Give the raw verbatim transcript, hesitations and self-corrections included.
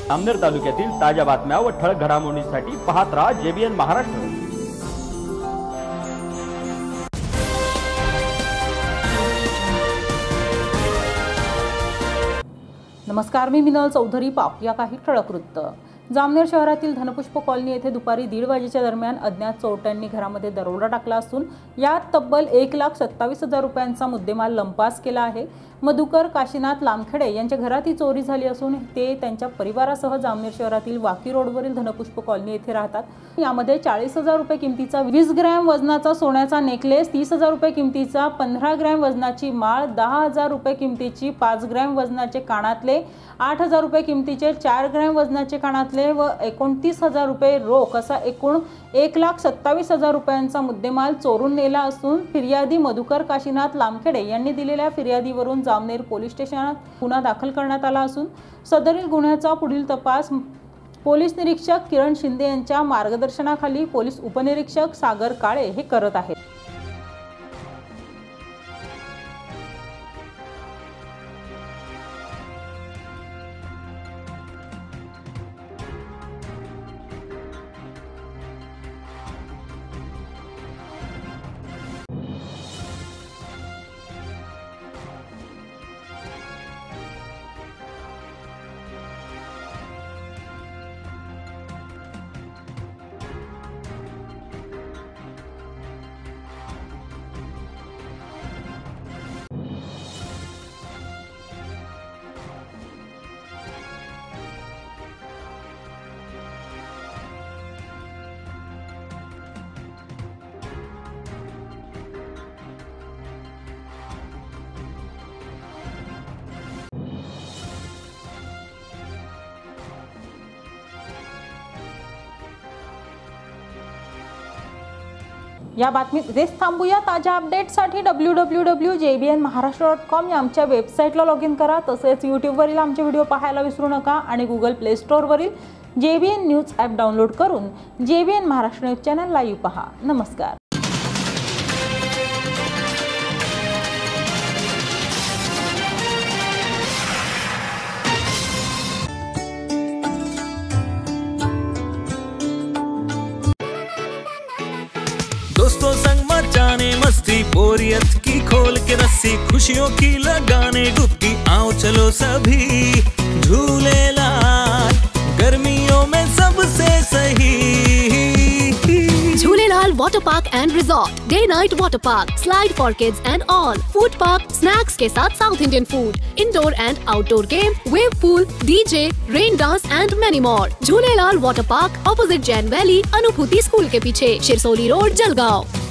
जामनेर तालुक्यातील ताज्या बातम्या व ठळक घडामोडींसाठी पाहत राहा जेबीएन महाराष्ट्र। नमस्कार, मी मिनल चौधरी। पाहूया काही ठळक वृत्त। जामनेर शहरातील धनपुष्प कॉलनी येथे दुपारी दीड वाजेच्या दरम्यान अज्ञात चोरट्यांनी घरामध्ये दरोडा टाकला असून यात तब्बल एक लाख सत्तावीस हजार रुपयांचा मुद्देमाल लंपास केला आहे। मधुकर काशीनाथ लामखेडे यांच्या घरात ही चोरी झाली असून ते त्यांच्या परिवारासह जामनेर शहरातील वाकी रोडवरील धनपुष्प कॉलनी येथे राहतात। यामध्ये चाळीस हजार रुपये किमतीचा वीस ग्रॅम वजनाचा सोन्याचा नेकलेस, तीस हजार रुपये किमतीचा पंधरा ग्रॅम वजनाची माळ, दहा हजार रुपये किमतीची पाच ग्रॅम वजनाचे कानातले, आठ हजार रुपये किमतीचे चार ग्रॅम वजनाचे कानातले व एकोणतीस हजार रुपये रोख असा एकूण एक लाख सत्तावीस हजार रुपयांचा मुद्देमाल चोरून नेला असून फिर्यादी मधुकर काशीनाथ लामखेडे यांनी दिलेल्या फिर्यादीवरून जामनेर पोलीस स्टेशनात गुन्हा दाखल करण्यात आला असून सदरील गुन्ह्याचा पुढील तपास पोलीस निरीक्षक किरण शिंदे यांच्या मार्गदर्शनाखाली पोलीस उपनिरीक्षक सागर काळे हे करत आहेत। या बातमीत इथेच थांबूया। ताज्या अपडेट्ससाठी W W W dot J B N Maharashtra dot com या आमच्या वेबसाईटला लॉग इन करा। तसेच यूट्यूबवरील आमचे व्हिडिओ पाहायला विसरू नका आणि गुगल प्ले स्टोअरवरील J B N news app download करून J B N Maharashtra news channel live पहा। नमस्कार। दोस्तों संग मचाने मस्ती, बोरियत की खोल के रस्सी, खुशियों की लगाने डुबकी, आओ चलो सभी झूलेलाल, गर्मियों में सबसे सही। Jhulelal water park and resort, day night water park, slide for kids and all, food park, snacks के साथ south Indian food, indoor and outdoor game, wave pool, DJ, rain dance and many more. Jhulelal water park, opposite Jain valley, Anubhuti school के पीछे, Shirsoli road, Jalgaon.